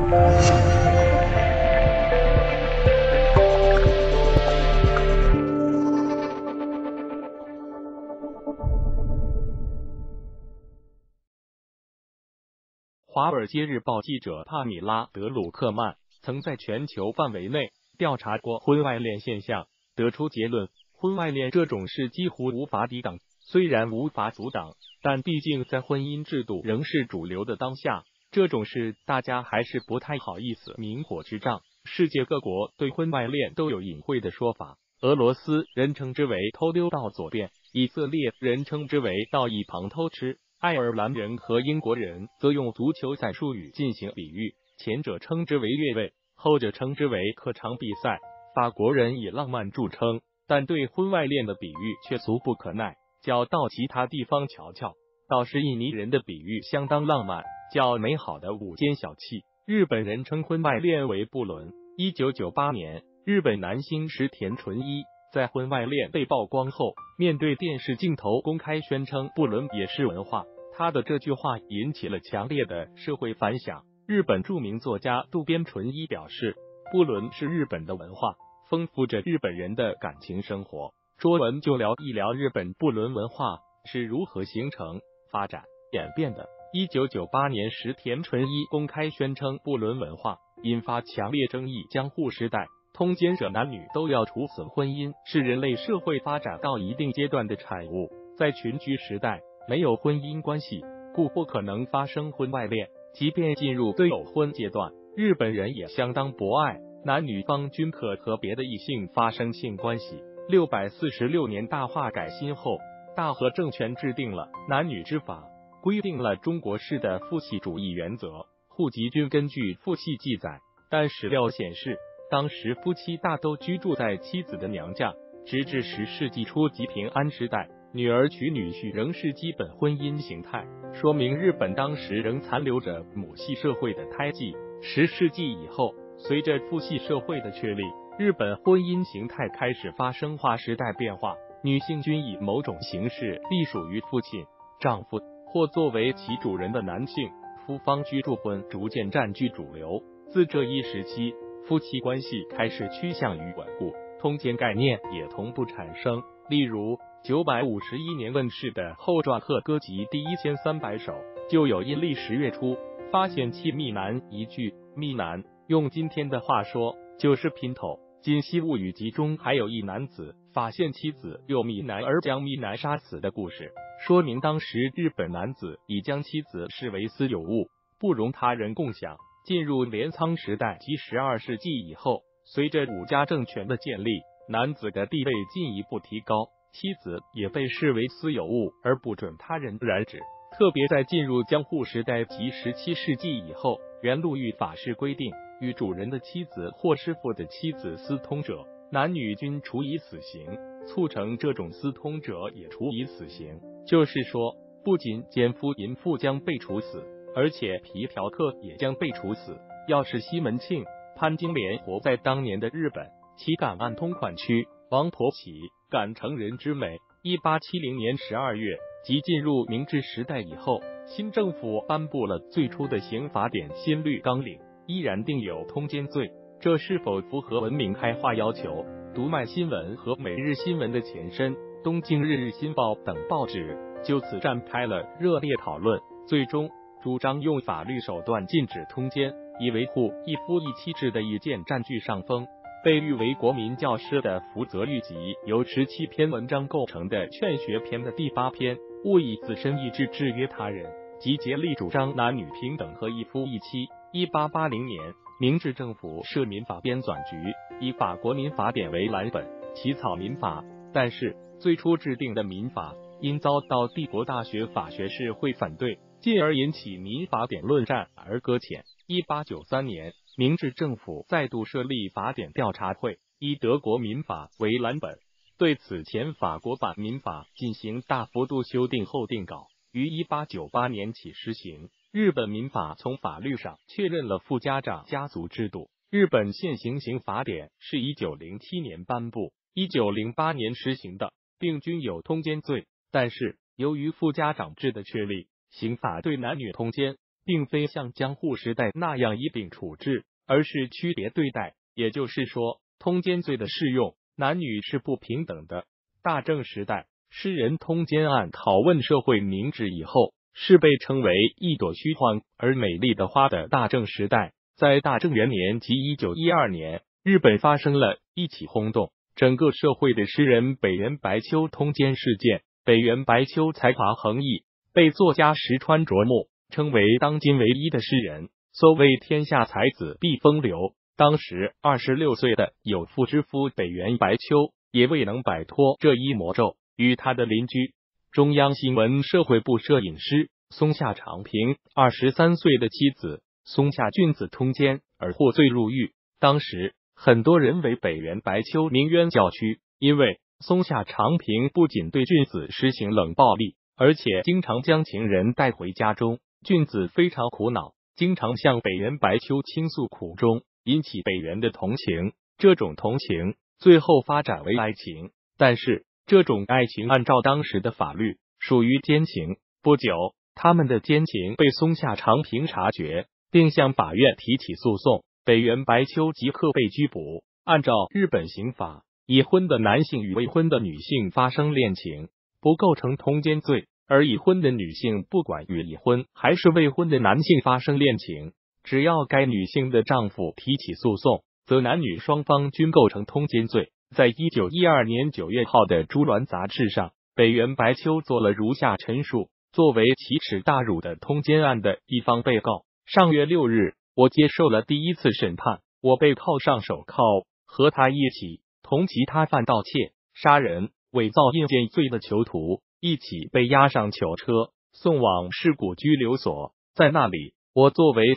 华尔街日报记者帕米拉·德鲁克曼曾在全球范围内调查过婚外恋现象，得出结论：婚外恋这种事几乎无法抵挡。虽然无法阻挡，但毕竟在婚姻制度仍是主流的当下，这种事大家还是不太好意思明火执仗。世界各国对婚外恋都有隐晦的说法，俄罗斯人称之为偷溜到左边，以色列人称之为到一旁偷吃，爱尔兰人和英国人则用足球赛术语进行比喻，前者称之为越位，后者称之为客场比赛。法国人以浪漫著称，但对婚外恋的比喻却俗不可耐，叫到其他地方瞧瞧。倒是印尼人的比喻相当浪漫，叫美好的午间小憩。日本人称婚外恋为不伦。1998年，日本男星石田纯一在婚外恋被曝光后，面对电视镜头公开宣称不伦也是文化。他的这句话引起了强烈的社会反响。日本著名作家渡边淳一表示，不伦是日本的文化，丰富着日本人的感情生活。说文就聊一聊日本不伦文化是如何形成、发展、演变的。1998年，石田纯一公开宣称不伦文化，引发强烈争议。江户时代，通奸者男女都要处死，婚姻是人类社会发展到一定阶段的产物。在群居时代，没有婚姻关系，故不可能发生婚外恋。即便进入对偶婚阶段，日本人也相当博爱，男女方均可和别的异性发生性关系。646年大化改新后，大和政权制定了男女之法，规定了中国式的父系主义原则，户籍均根据父系记载。但史料显示，当时夫妻大都居住在妻子的娘家，直至10世纪初及平安时代，女儿娶女婿仍是基本婚姻形态，说明日本当时仍残留着母系社会的胎记。10世纪以后，随着父系社会的确立，日本婚姻形态开始发生划时代变化，女性均以某种形式隶属于父亲、丈夫或作为其主人的男性，夫方居住婚逐渐占据主流。自这一时期，夫妻关系开始趋向于稳固，通奸概念也同步产生。例如951年问世的《后传贺歌集》第1300首，就有阴历10月初发现妻密男一句。密男用今天的话说就是姘头。《今昔物语集》中还有一男子发现妻子又密男而将密男杀死的故事，说明当时日本男子已将妻子视为私有物，不容他人共享。进入镰仓时代及12世纪以后，随着武家政权的建立，男子的地位进一步提高，妻子也被视为私有物而不准他人染指。特别在进入江户时代及17世纪以后，原陆狱法是规定，与主人的妻子或师傅的妻子私通者，男女均处以死刑，促成这种私通者也处以死刑。就是说，不仅奸夫淫妇将被处死，而且皮条客也将被处死。要是西门庆、潘金莲活在当年的日本，其赶案通款区王婆起赶成人之美。1870年12月，即进入明治时代以后，新政府颁布了最初的刑法典新律纲领，依然定有通奸罪。这是否符合文明开化要求？读卖新闻和每日新闻的前身东京日日新报等报纸就此展开了热烈讨论，最终主张用法律手段禁止通奸，以维护一夫一妻制的意见占据上风。被誉为国民教师的福泽谕集由17篇文章构成的劝学篇的第8篇，勿以自身意志制约他人，即竭力主张男女平等和一夫一妻。1880年，明治政府设民法编纂局，以法国民法典为蓝本，起草民法。但是最初制定的民法因遭到帝国大学法学士会反对，进而引起民法典论战而搁浅。1893年，明治政府再度设立法典调查会，以德国民法为蓝本，对此前法国版民法进行大幅度修订后定稿，于1898年起施行。日本民法从法律上确认了副家长家族制度。日本现行刑法典是1907年颁布，1908年实行的，并均有通奸罪。但是由于副家长制的确立，刑法对男女通奸并非像江户时代那样一并处置，而是区别对待。也就是说，通奸罪的适用，男女是不平等的。大正时代，诗人通奸案拷问社会明治以后，是被称为一朵虚幻而美丽的花的大正时代。在大正元年即1912年，日本发生了一起轰动整个社会的诗人北原白秋通奸事件。北原白秋才华横溢，被作家石川啄木称为当今唯一的诗人。所谓天下才子必风流，当时26岁的有妇之夫北原白秋也未能摆脱这一魔咒。与他的邻居中央新闻社会部摄影师松下长平23岁的妻子松下俊子通奸而获罪入狱。当时很多人为北原白秋鸣冤叫屈，因为松下长平不仅对俊子施行冷暴力，而且经常将情人带回家中。俊子非常苦恼，经常向北原白秋倾诉苦衷，引起北原的同情。这种同情最后发展为爱情，但是这种爱情按照当时的法律属于奸情。不久，他们的奸情被松下长平察觉，并向法院提起诉讼。北原白秋即刻被拘捕。按照日本刑法，已婚的男性与未婚的女性发生恋情不构成通奸罪，而已婚的女性不管与已婚还是未婚的男性发生恋情，只要该女性的丈夫提起诉讼，则男女双方均构成通奸罪。在1912年9月号的《猪鸾》杂志上，北原白秋做了如下陈述：作为奇耻大辱的通奸案的一方被告，上月6日，我接受了第一次审判。我被铐上手铐，和他一起同其他犯盗窃、杀人、伪造印鉴罪的囚徒一起被押上囚车，送往市谷拘留所。在那里，我作为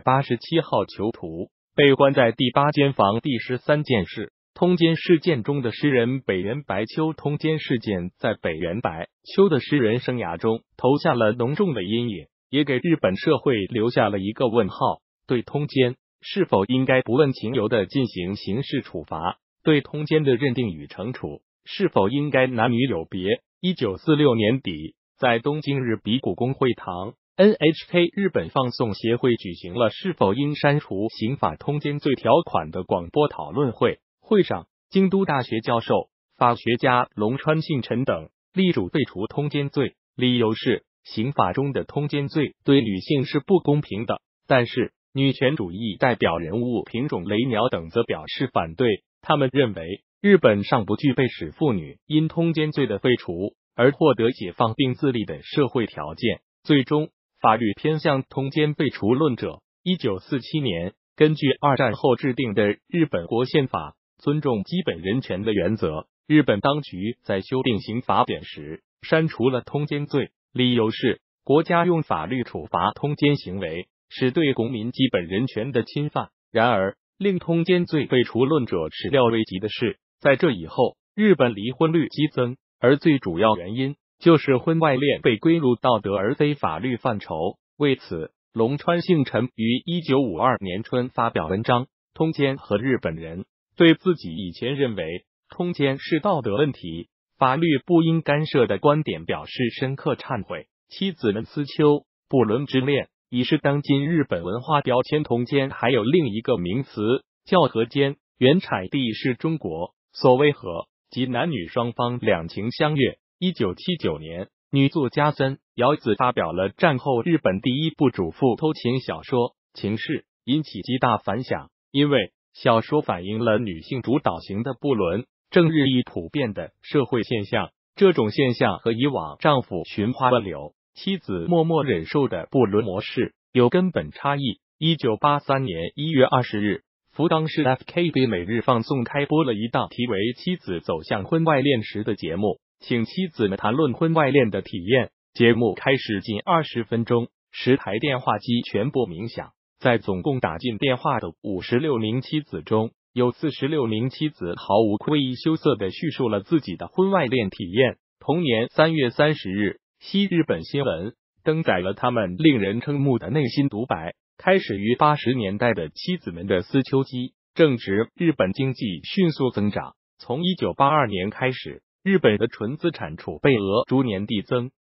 387号囚徒，被关在第8监房第13件室。通奸事件中的诗人北原白秋通奸事件，在北原白秋的诗人生涯中投下了浓重的阴影，也给日本社会留下了一个问号：对通奸是否应该不问情由的进行刑事处罚？对通奸的认定与惩处是否应该男女有别？1946年底，在东京日比谷公会堂 NHK 日本放送协会举行了是否应删除刑法通奸罪条款的广播讨论会。会上，京都大学教授、法学家龙川信臣等力主废除通奸罪，理由是刑法中的通奸罪对女性是不公平的。但是女权主义代表人物品种雷鸟等则表示反对，他们认为日本尚不具备使妇女因通奸罪的废除而获得解放并自立的社会条件。最终，法律偏向通奸废除论者。1947年，根据二战后制定的日本国宪法，尊重基本人权的原则，日本当局在修订刑法典时删除了通奸罪，理由是国家用法律处罚通奸行为是对公民基本人权的侵犯。然而，令通奸罪废除论者始料未及的是，在这以后，日本离婚率激增，而最主要原因就是婚外恋被归入道德而非法律范畴。为此，龙川信臣于1952年春发表文章《通奸和日本人》，对自己以前认为通奸是道德问题，法律不应干涉的观点表示深刻忏悔。妻子们思秋，不伦之恋已是当今日本文化标签。通奸还有另一个名词叫和奸，原产地是中国。所谓和，即男女双方两情相悦。1979年，女作家森遥子发表了战后日本第一部主妇偷情小说《情事》，引起极大反响。因为小说反映了女性主导型的不伦正日益普遍的社会现象，这种现象和以往丈夫寻花问柳、妻子默默忍受的不伦模式有根本差异。1983年1月20日，福冈市 FKB 每日放送开播了一档题为《妻子走向婚外恋时》的节目，请妻子们谈论婚外恋的体验。节目开始近20分钟，10台电话机全部鸣响。在总共打进电话的56名妻子中，有46名妻子毫无愧意羞涩地叙述了自己的婚外恋体验。同年3月30日，西日本新闻登载了他们令人瞠目的内心独白。开始于80年代的妻子们的思秋期正值日本经济迅速增长。从1982年开始，日本的纯资产储备额逐年递增。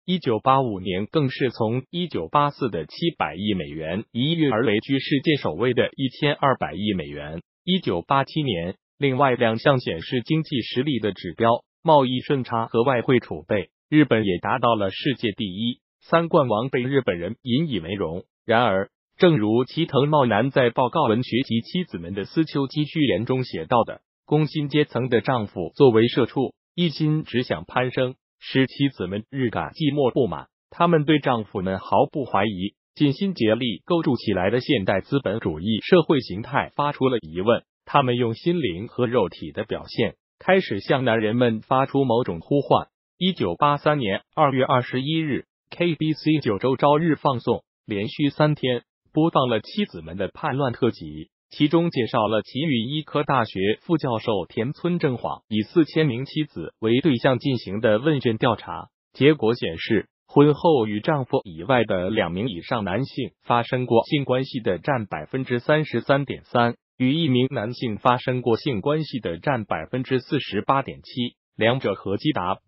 1985年更是从1984的700亿美元一跃而为居世界首位的1200亿美元。1987年，另外2项显示经济实力的指标，贸易顺差和外汇储备，日本也达到了世界第一，三冠王被日本人引以为荣。然而，正如齐藤茂男在报告文学及妻子们的思秋期序言中写到的，工薪阶层的丈夫作为社畜，一心只想攀升，使妻子们日感寂寞不满。他们对丈夫们毫不怀疑，尽心竭力构筑起来的现代资本主义社会形态发出了疑问。他们用心灵和肉体的表现，开始向男人们发出某种呼唤。1983年2月21日 ，KBC 9州朝日放送，连续3天播放了妻子们的叛乱特辑，其中介绍了其与医科大学副教授田村正晃以4000名妻子为对象进行的问卷调查。结果显示，婚后与丈夫以外的2名以上男性发生过性关系的占 33.3%， 与1名男性发生过性关系的占 48.7%， 两者合计达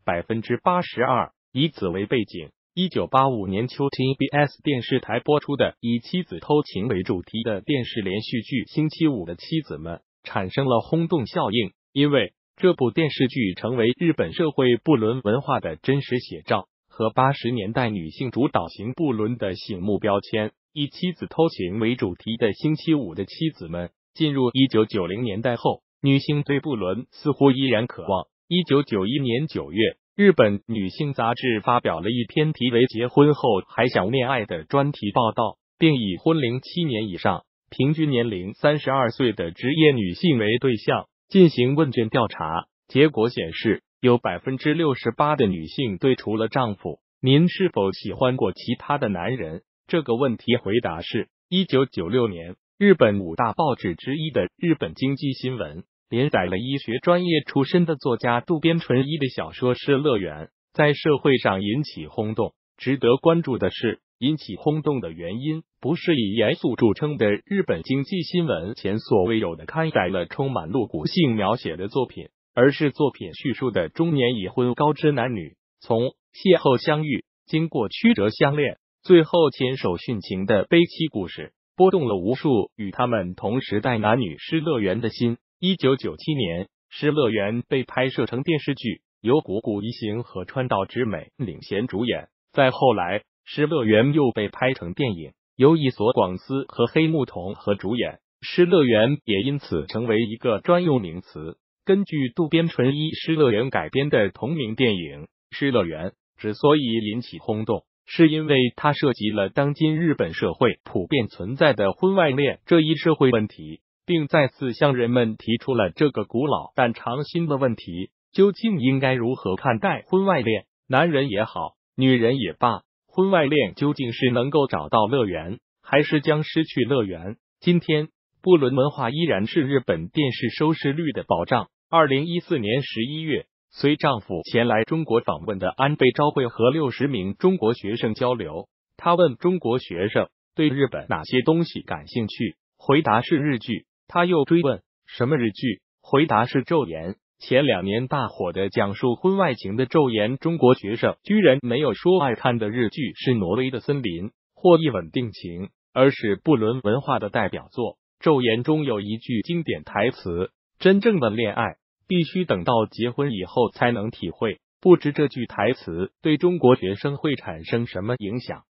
82%。以此为背景，1985年秋 TBS 电视台播出的以妻子偷情为主题的电视连续剧《星期五的妻子们》产生了轰动效应，因为这部电视剧成为日本社会不伦文化的真实写照，和80年代女性主导型不伦的醒目标签。以妻子偷情为主题的《星期五的妻子们》进入1990年代后，女性对不伦似乎依然渴望。1991年9月，日本女性杂志发表了一篇题为《结婚后还想恋爱》的专题报道，并以婚龄7年以上、平均年龄32岁的职业女性为对象进行问卷调查。结果显示，有 68% 的女性对除了丈夫，您是否喜欢过其他的男人这个问题回答是。1996年，日本5大报纸之一的日本经济新闻连载了医学专业出身的作家渡边淳一的小说《失乐园》，在社会上引起轰动。值得关注的是，引起轰动的原因不是以严肃著称的日本经济新闻前所未有的刊载了充满露骨性描写的作品，而是作品叙述的中年已婚高知男女从邂逅相遇，经过曲折相恋，最后牵手殉情的悲戚故事，拨动了无数与他们同时代男女失乐园的心。1997年，失乐园被拍摄成电视剧，由谷谷一行和川岛之美领衔主演。再后来，失乐园又被拍成电影，由伊索广司和黑木瞳和主演，失乐园也因此成为一个专用名词。根据渡边淳一失乐园改编的同名电影《失乐园》之所以引起轰动，是因为它涉及了当今日本社会普遍存在的婚外恋这一社会问题，并再次向人们提出了这个古老但常新的问题：究竟应该如何看待婚外恋？男人也好，女人也罢，婚外恋究竟是能够找到乐园，还是将失去乐园？今天，不伦文化依然是日本电视收视率的保障。2014年11月，随丈夫前来中国访问的安倍昭惠和60名中国学生交流，他问中国学生对日本哪些东西感兴趣，回答是日剧。他又追问什么日剧，回答是昼颜。前2年大火的讲述婚外情的昼颜，中国学生居然没有说爱看的日剧是挪威的森林或一吻定情，而是不伦文化的代表作。昼颜中有一句经典台词：真正的恋爱必须等到结婚以后才能体会。不知这句台词对中国学生会产生什么影响？